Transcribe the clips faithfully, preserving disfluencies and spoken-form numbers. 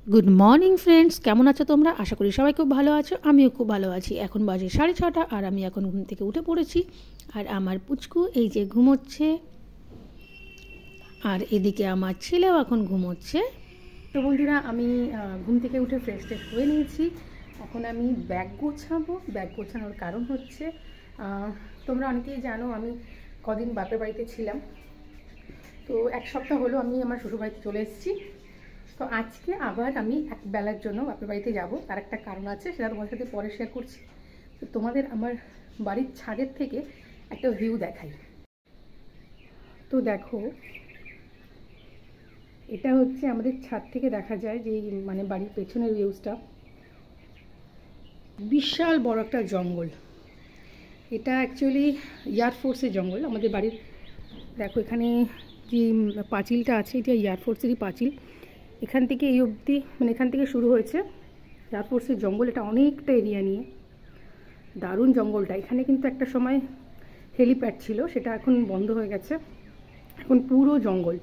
Good morning friends केमन आछो तोमरा आशा करी सबाई खूब भालो आछो आमिओ खूब भालो आछि। एखन बाजे साढ़े छटा और आमी एखन घुम थेके उठे पड़ेछि और आमार पुचकु एई जे घुमोच्छे और एदिके आमार छेलेओ एखन घुमोच्छे। तो बंधुरा आमी घुम थेके उठे फ्रेश ट्रेश हये निয়েছি। এখন আমি ব্যাগ গোছাবো। ব্যাগ গোছানোর কারণ হচ্ছে তোমরা অনেকেই জানো আমি কদিন বাপের বাড়িতে ছিলাম, তো এক সপ্তাহ হলো আমি আমার শ্বশুর বাড়িতে চলে এসেছি। তো আজকে আবার আমি এক বেলার জন্য বাপের বাড়িতে যাব, তার একটা কারণ আছে, সেটা তোমাদের সাথে পরে শেয়ার করছি। তো তোমাদের আমার বাড়ির ছাদের থেকে একটা ভিউ দেখাই। তো দেখো, এটা হচ্ছে আমাদের ছাদ থেকে দেখা যায় যে মানে বাড়ির পেছনের ভিউজটা, বিশাল বড় একটা জঙ্গল। এটা অ্যাকচুয়ালি এয়ারফোর্সের জঙ্গল। আমাদের বাড়ির দেখো এখানে যে পাঁচিলটা আছে, এটা এয়ারফোর্সেরই পাঁচিল। এখান থেকে এই অবধি মানে এখান থেকে শুরু হয়েছে এয়ারফোর্সের জঙ্গল। এটা অনেকটা এরিয়া নিয়ে, দারুণ জঙ্গলটা। এখানে কিন্তু একটা সময় হেলিপ্যাড ছিল, সেটা এখন বন্ধ হয়ে গেছে, এখন পুরো জঙ্গল।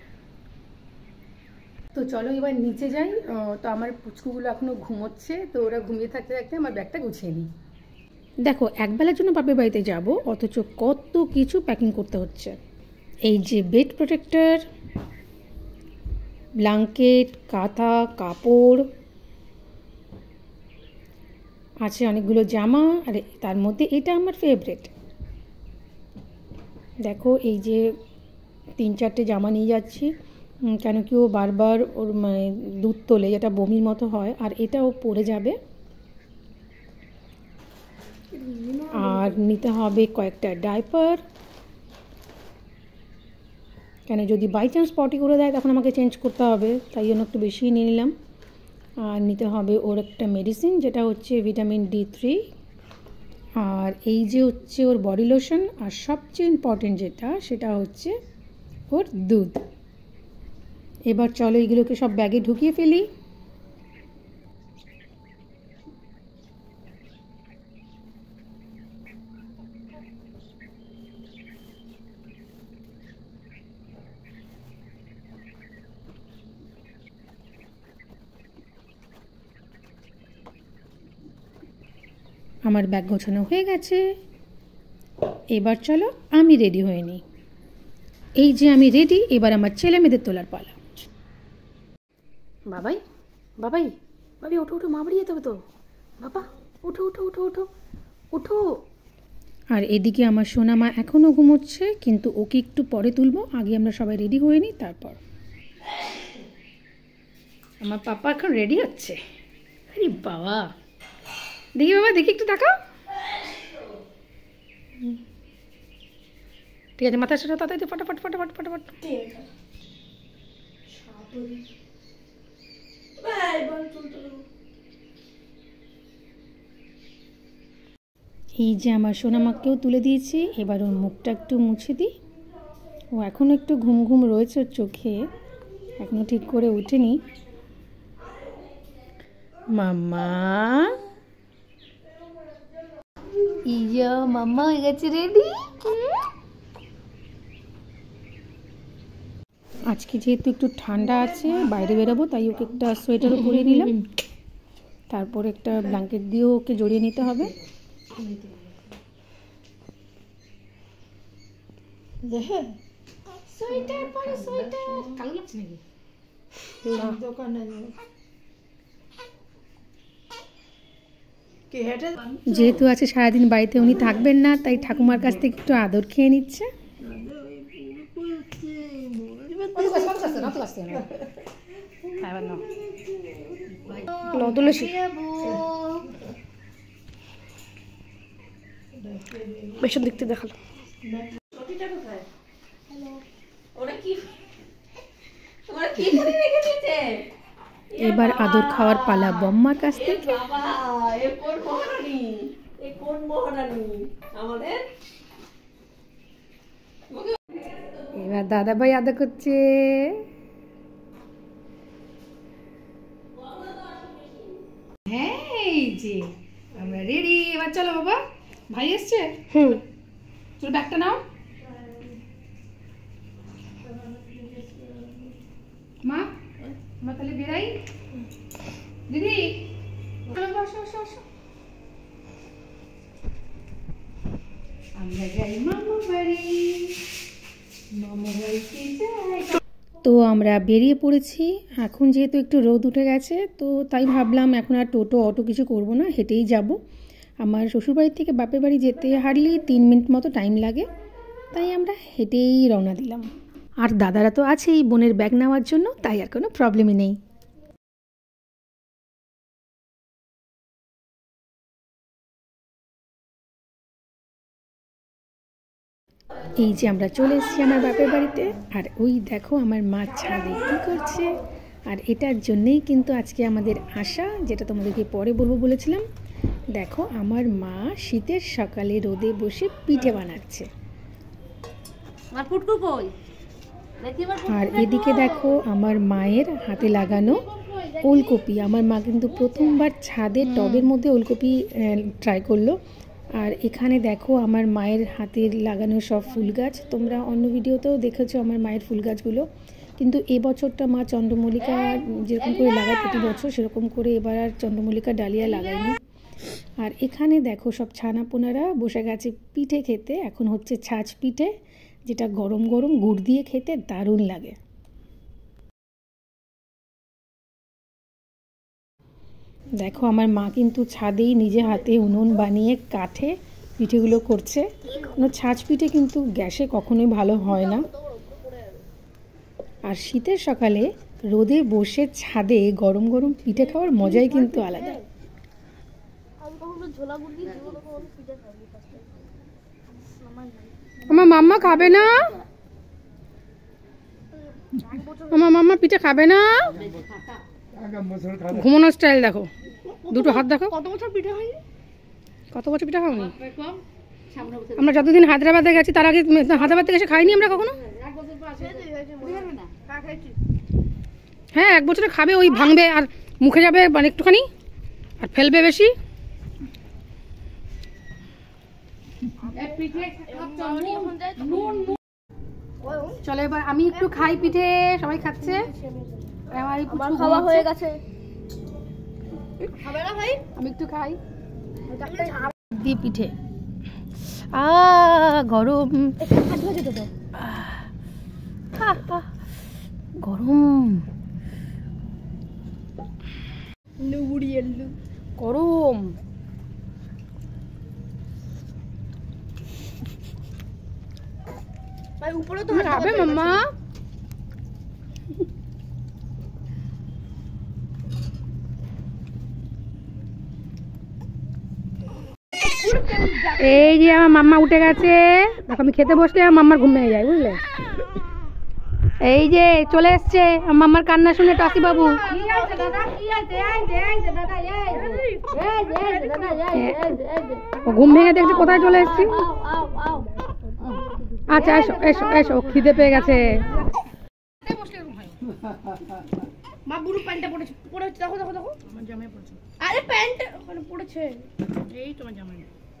তো চলো এবার নিচে যাই। তো আমার পুচকুগুলো এখনও ঘুমোচ্ছে, তো ওরা ঘুমিয়ে থাকতে থাকতে আমার ব্যাগটা গুছিয়ে নিই। দেখো একবেলার জন্য বাপের বাড়িতে যাব, অথচ কত কিছু প্যাকিং করতে হচ্ছে। এই যে বেড প্রোটেক্টর, ব্ল্যাঙ্কেট, কাঁথা, কাপড় আছে, অনেকগুলো জামা, আর তার মধ্যে এটা আমার ফেভারিট। দেখো এই যে তিন চারটে জামা নিয়ে যাচ্ছি, কেন কি ও বারবার ওর মানে দুধ তোলে, যেটা বমির মতো হয়, আর এটাও পড়ে যাবে। আর নিতে হবে কয়েকটা ডাইপার, কেন যদি বাই চান্স পটি করে দেয় তখন আমাকে চেঞ্জ করতে হবে, তাই জন্য একটু বেশি নিয়ে নিলাম। আর নিতে হবে ওর একটা মেডিসিন, যেটা হচ্ছে ভিটামিন ডি থ্রি, আর এই যে হচ্ছে ওর বডি লোশন, আর সবচেয়ে ইম্পর্টেন্ট যেটা সেটা হচ্ছে ওর দুধ। এবার চলো এগুলোকে সব ব্যাগে ঢুকিয়ে ফেলি। আমার ব্যাগ গোছানো হয়ে গেছে, এবার চলো আমি রেডি হয়ে নিই। এই যে আমি রেডি, এবার আমার ছেলে মেয়েদের তোলার পালা। বাবাই বাবাই বাবি ওঠো ওঠো, মা বাড়ি যেতে হবে তো, বাবা ওঠো ওঠো ওঠো ওঠো ওঠো। আর এদিকে আমার সোনা মা এখনও ঘুমোচ্ছে, কিন্তু ওকে একটু পরে তুলবো, আগে আমরা সবাই রেডি হয়ে নিই তারপর। আমার পাপা এখন রেডি হচ্ছে। আরে বাবা, দেখি বাবা, দেখি একটু দেখাও। ঠিক আছে, মাথার সাথে তাড়াতাড়ি ফটাফট ফটাফট ফটাফট। এই যে আমার সোনামাকেও তুলে দিয়েছি, এবার ওর মুখটা একটু মুছে দিই। ও এখনও একটু ঘুম ঘুম রয়েছে ওর চোখে, এখনও ঠিক করে ওঠেনি। মাম্মা, ইয়া মাম্মা হয়ে গেছে রেডি। আজকে যেহেতু একটু ঠান্ডা আছে, বাইরে বেরোবো, তাই ওকে একটা সোয়েটারও পরিয়ে নিলাম, তারপর একটা ব্ল্যাঙ্কেট দিয়েও ওকে জড়িয়ে নিতে হবে। যেহেতু আছে সারাদিন বাড়িতে উনি থাকবেন না, তাই ঠাকুমার কাছ থেকে একটু আদর খেয়ে নিচ্ছে। পেছন দিক থেকে দেখালো। এবার আদর খাওয়ার পালা বম্মার কাছ থেকে। এবার দাদা ভাই আদর করছে। হ্যাঁ এই যে আমরা রেডি, এবার চলো বাবা। ভাই এসছে, হুম চলো ব্যাগটা নাও। মা, আমরা তাহলে বেরাই। দিদি বসো বসো বসো। আমরা যাই মামা বাড়ি, মামা বাড়িতে যাই। তো আমরা বেরিয়ে পড়েছি। এখন যেহেতু একটু রোদ উঠে গেছে, তো তাই ভাবলাম এখন আর টোটো অটো কিছু করব না, হেঁটেই যাব। আমার শ্বশুরবাড়ির থেকে বাপের বাড়ি যেতে হার্ডলি তিন মিনিট মতো টাইম লাগে, তাই আমরা হেঁটেই রওনা দিলাম। আর দাদারা তো আছেই বোনের ব্যাগ নেওয়ার জন্য, তাই আর কোনো প্রবলেমই নেই। এই যে আমরা চলে এসেছি আমার বাপের বাড়িতে, আর ওই দেখো আমার মা ছাদে কী করছে। আর এটার জন্যেই কিন্তু আজকে আমাদের আসা, যেটা তোমাদেরকে পরে বলবো বলেছিলাম। দেখো আমার মা শীতের সকালে রোদে বসে পিঠে বানাচ্ছে। আর এদিকে দেখো আমার মায়ের হাতে লাগানো ওলকপি। আমার মা কিন্তু প্রথমবার ছাদে টবের মধ্যে ওলকপি ট্রাই করলো। আর এখানে দেখো আমার মায়ের হাতের লাগানো সব ফুল গাছ। তোমরা অন্য ভিডিওতেও দেখেছো আমার মায়ের ফুল গাছগুলো, কিন্তু এবছরটা মা চন্দ্রমল্লিকা যেরকম করে লাগায় প্রতি বছর, সেরকম করে এবার আর চন্দ্রমল্লিকা ডালিয়া লাগায়নি। আর এখানে দেখো সব ছানাপোনারা বসে গেছে পিঠে খেতে। এখন হচ্ছে ছাঁচ পিঠে, যেটা গরম গরম গুড় দিয়ে খেতে দারুণ লাগে। দেখো আমার মা কিন্তু ছাদেই নিজে হাতে উনুন বানিয়ে কাঠে পিঠেগুলো করছে। ছাঁচ পিঠে কিন্তু গ্যাসে কখনোই ভালো হয় না। আর শীতের সকালে রোদে বসে ছাদে গরম গরম পিঠে খাওয়ার মজাই কিন্তু আলাদা। আমার মাম্মা খাবে না, আমার মাম্মা পিঠে খাবে না। ঘুমানোর স্টাইল দেখো, দুটো হাত দেখো। কত বছর পিঠে হয়নি, কত বছর পিঠে খাওনি? আমরা যতদিন হায়দ্রাবাদে গেছি তার আগে হায়দ্রাবাদ থেকে এসে খাইনি আমরা কখনো। হ্যাঁ এক বছরে খাবে, ওই ভাঙবে আর মুখে যাবে মানে একটুখানি, আর ফেলবে বেশি। চলো এবার আমি একটু খাই পিঠে, সবাই খাচ্ছে। আমার খাওয়া হয়ে গেছে, আমি একটু খাই দি পিঠে। আ গরম গরম গরম। উপরে তো খাবে মাম্মা। এই যে আমার মাম্মা উঠে গেছে, দেখো আমি খেতে বসলে আমার মাম্মার ঘুম ভেঙে যায়, বুঝলে। এই যে চলে এসছে মাম্মার কান্না শুনে টসি বাবু। ঘুম ভেঙে দেখছে কোথায় চলে এসছি। আচ্ছা এসো এসো এসো, খিদে পেয়ে গেছে। মা বুড়ো প্যান্টটা পড়েছে, পড়েছে দেখো দেখো দেখো আমার জামাই পড়েছে। আরে প্যান্ট ওখানে পড়েছে, এই তোমার জামাই।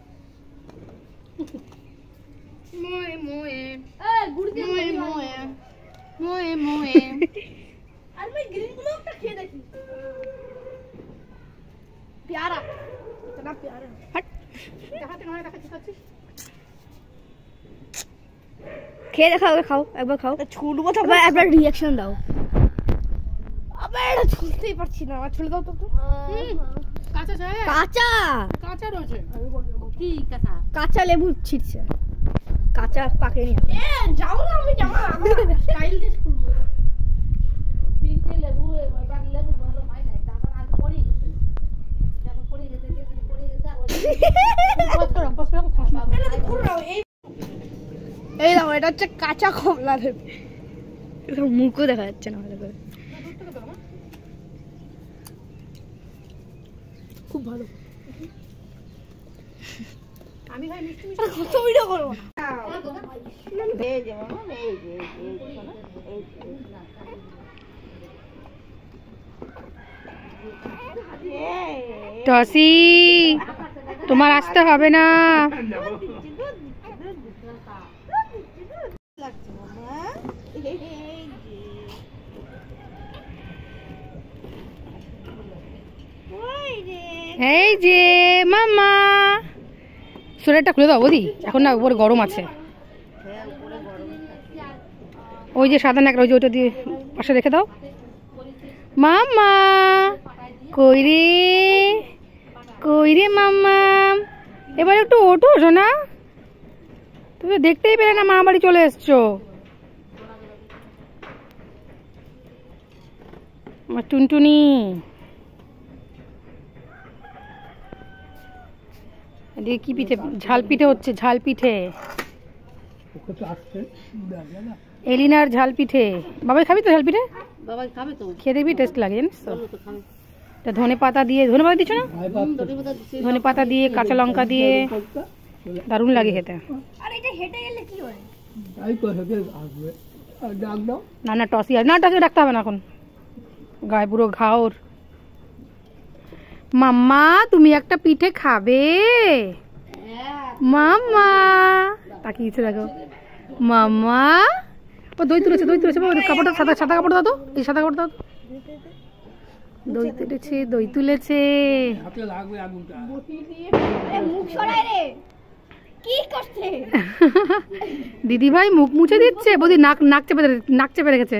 মোয়ে মোয়ে এ গুড় দিয়ে মোয়ে মোয়ে মোয়ে মোয়ে। আর मैं ग्रीन गुलो একটা খেয়ে দেখি, प्यारा इतना प्यारा। हट দেখাতে নয়, দেখাতে চাচ্ছিস। খেয়ে দেখাও, খাও একবার খাও, ছুলবো তো একবার রিঅ্যাকশন দাও। আবে এটা ছুলতেই পারছি না, ছুলে দাও তো। কাঁচা চাই, কাঁচা কাঁচা রয়েছে। কি কাঁচা? কাঁচা লেবু ছিটছে, কাঁচা পাকেনি। এ যাও না, আমি জামা স্টাইল দিয়ে ছুলবো। পিঠে লেবু এবার লেবু ভালো হয় না, তারপর আজ পড়ি যখন পড়ি যেতে যেতে পড়ি যেতে বছর বছর খাসা। এটা তো পুরো এই এই দাও, এটা হচ্ছে কাঁচা কমলা লেবু। এটা মুখও দেখা যাচ্ছে না ভালো করে। খুব ভালো। আমি ভাই মিষ্টি মিষ্টি কত ভিডিও করব না। এই যে মামা, এই যে এই টসি তোমার আসতে হবে না। এই যে মাম্মা, সোয়েটারটা খুলে দাও বৌদি, এখন না উপরে গরম আছে। ওই যে সাদা ন্যাকড়া, ওই যে ওইটা দিয়ে পাশে রেখে দাও। মাম্মা কই রে, কই রে মাম্মা, এবার একটু ওঠো সোনা, তুমি দেখতেই পেলে না মা বাড়ি চলে এসছো। আমার টুনটুনি, এদিকে কি পিঠে, ঝাল পিঠে হচ্ছে, ঝাল পিঠে, এলিনার ঝাল পিঠে। বাবাই খাবি তো ঝাল পিঠে? বাবাই খাবে তো, খেয়ে দেখবি, টেস্ট লাগে জানিস তো। ধনে পাতা দিয়ে, ধনে পাতা দিচ্ছ না? ধনে পাতা দিয়ে, কাঁচা লঙ্কা দিয়ে দারুণ লাগে খেতে। না না টসি, না টসি রাখতে হবে না, এখন গায়ে পুরো ঘাওর। মাম্মা তুমি একটা পিঠে খাবে? মাম্মা তাকিয়েছে দেখো, মাম্মা। ও দই তুলেছে, দই তুলেছে, কাপড়টা সাদা, সাদা কাপড় দাও তো, এই সাদা কাপড় দাও তো। দই তুলেছে, দই তুলেছে। দিদি ভাই মুখ মুছে দিচ্ছে, বৌদি নাক নাক চেপে নাক চেপে রেখেছে।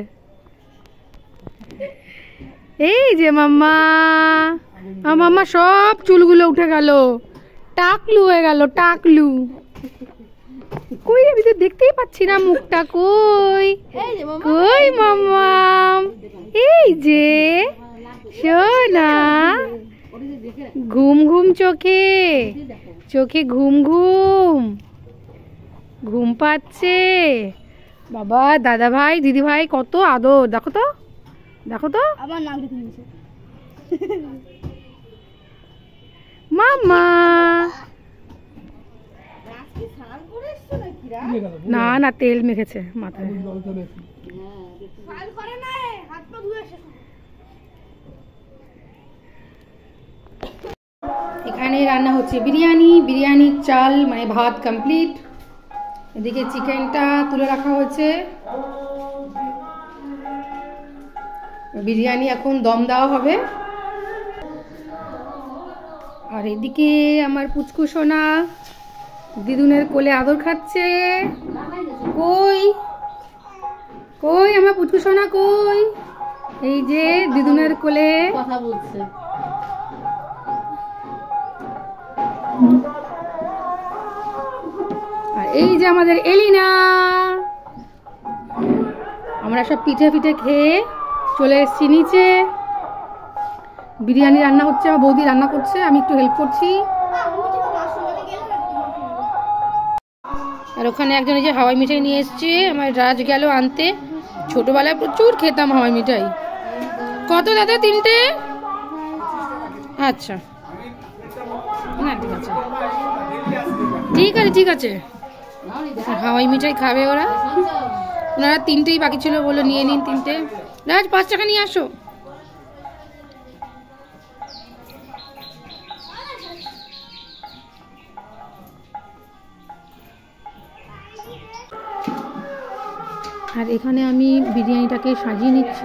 এই যে মাম্মা, মাম্মা সব চুলগুলো উঠে গেল, টাকলু হয়ে গেল, টাকলু। কই আমি তো দেখতেই পাচ্ছি না মুখটা, কই কই মাম্মা, এই যে সোনা, ঘুম ঘুম চোখে, চোখে ঘুম ঘুম, ঘুম পাচ্ছে। বাবা দাদা ভাই দিদি ভাই কত আদর, দেখো তো, দেখো তো আমার নাম লিখে মাম্মা। না না তেল মেখেছে মাথায়। এখানে রান্না হচ্ছে বিরিয়ানি, বিরিয়ানির চাল মানে ভাত কমপ্লিট। এদিকে চিকেনটা তুলে রাখা হয়েছে, বিরিয়ানি এখন দম দেওয়া হবে। আর এদিকে আমার পুচকু সোনা দিদুনের কোলে আদর খাচ্ছে। কই কই আমার পুচকু সোনা কই? এই যে দিদুনের কোলে কথা বলছে। আর এই যে আমাদের এলিনা, আমরা সব পিঠে পিঠে খেয়ে চলে এসেছি নিচে। বিরিয়ানি রান্না হচ্ছে, আমার বৌদি রান্না করছে, আমি একটু হেল্প করছি। আর ওখানে একজন এই যে হাওয়াই মিঠাই নিয়ে এসছে, আমার রাজ গেল আনতে। ছোটবেলায় প্রচুর খেতাম হাওয়াই মিঠাই। কত দাদা? তিনটে? আচ্ছা না ঠিক আছে, ঠিক আছে ঠিক আছে। হাওয়াই মিঠাই খাবে ওরা, ওনারা তিনটেই বাকি ছিল, বলে নিয়ে নিন তিনটে। রাজ পাঁচ টাকা নিয়ে আসো। আর এখানে আমি বিরিয়ানিটাকে সাজিয়ে নিচ্ছি।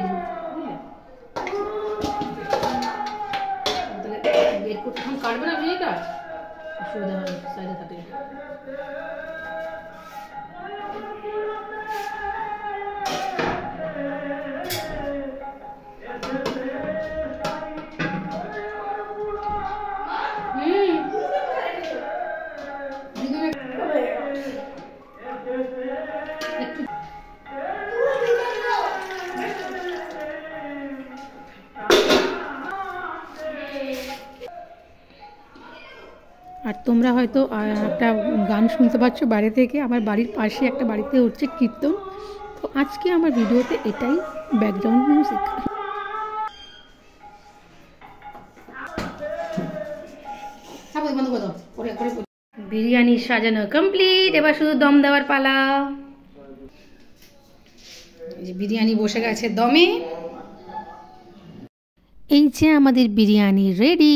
কাটবে না বিরিয়ানিটা, অসুবিধা হবে, সাইডে থাকে। আর তোমরা হয়তো একটা গান শুনতে পাচ্ছ বাইরে থেকে, আমার বাড়ির পাশে একটা বাড়িতে হচ্ছে কীর্তন। তো আজকে আমার ভিডিওতে এটাই ব্যাকগ্রাউন্ড মিউজিক। বিরিয়ানি সাজানো কমপ্লিট, এবার শুধু দম দেওয়ার পালা। বিরিয়ানি বসে গেছে দমে। এই যে আমাদের বিরিয়ানি রেডি।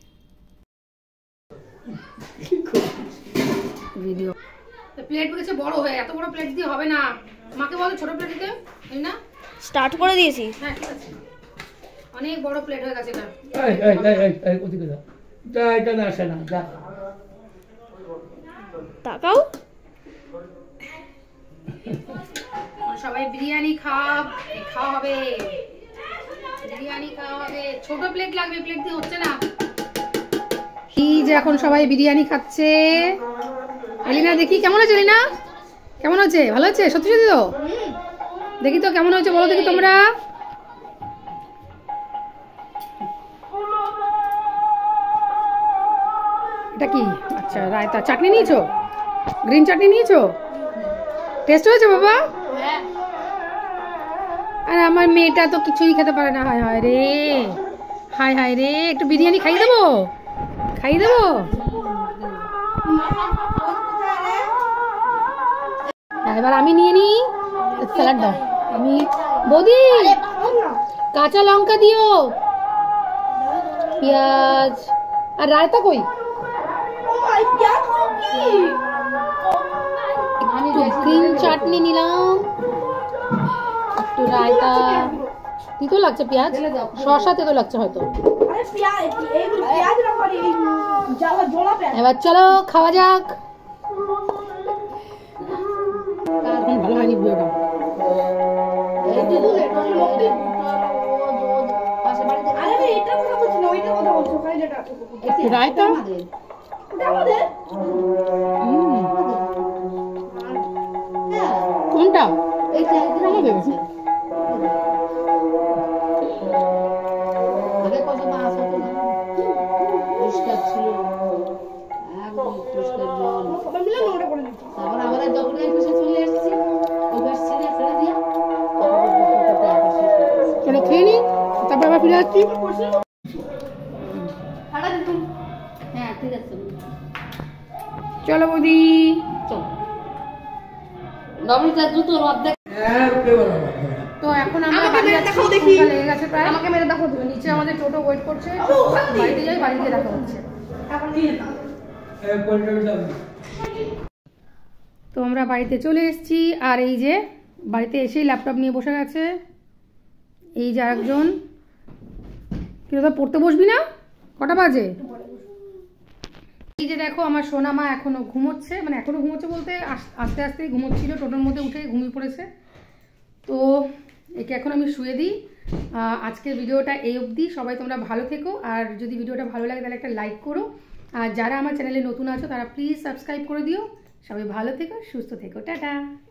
ভিডিও প্লেট বলেছে বড় হয়ে, এত বড় প্লেট দিয়ে হবে না, মাকে বলো ছোট প্লেট দিতে। না স্টার্ট করে দিয়েছি। হ্যাঁ ঠিক আছে, অনেক বড় প্লেট হয়ে গেছে এটা। এই এই এই এই এই ওদিকে যা যা এটা না আসে না যা তাকাও সবাই বিরিয়ানি খাব খাওয়া হবে বিরিয়ানি খাওয়া হবে ছোট প্লেট লাগবে প্লেট দিয়ে হচ্ছে না এই যে এখন সবাই বিরিয়ানি খাচ্ছে এলিনা দেখি কেমন আছে এলিনা কেমন আছে ভালো আছে সত্যি সত্যি তো দেখি তো কেমন হয়েছে বলো দেখি তোমরা এটা কি আচ্ছা রায়তা চাটনি নিয়েছো গ্রিন চাটনি নিয়েছো টেস্ট হয়েছে বাবা আর আমার মেয়েটা তো কিছুই খেতে পারে না হায় হায় রে হায় হায় রে একটু বিরিয়ানি খাইয়ে দেবো খাইয়ে দেবো এবার আমি নিয়ে নিই স্যালাড দাও আমি বৌদি কাঁচা লঙ্কা দিও পেঁয়াজ আর রায়তা কই একটু গ্রিন চাটনি নিলাম একটু রায়তা তিতো লাগছে পেঁয়াজ শসা তিতো লাগছে হয়তো এবার চলো খাওয়া যাক এখন ভালো হয়নি ভিডিওটা রায়তা কোনটা চলো খেয়ে নি তারপর আবার ফিরে আসছি হ্যাঁ ঠিক আছে চলো বৌদি তো এখন আমরা বাড়ি যাচ্ছি লেগে গেছে প্রায় আমাকে মেরে দেখো নিচে আমাদের টোটো ওয়েট করছে বাড়িতে যাই বাড়িতে দেখা হচ্ছে তো আমরা বাড়িতে চলে এসেছি আর এই যে বাড়িতে এসেই ল্যাপটপ নিয়ে বসে গেছে এই যে আরেকজন কিন্তু পড়তে বসবি না কটা বাজে এই যে দেখো আমার সোনা মা এখনো ঘুমোচ্ছে মানে এখনো ঘুমোচ্ছে বলতে আস্তে আস্তে ঘুমোচ্ছিল টোটোর মধ্যে উঠে ঘুমিয়ে পড়েছে তো একে এখন আমি শুয়ে দিই আজকের ভিডিওটা এই অবধি সবাই তোমরা ভালো থেকো আর যদি ভিডিওটা ভালো লাগে তাহলে একটা লাইক করো আর যারা আমার চ্যানেলে নতুন আছো তারা প্লিজ সাবস্ক্রাইব করে দিও সবাই ভালো থেকো সুস্থ থেকো টাটা।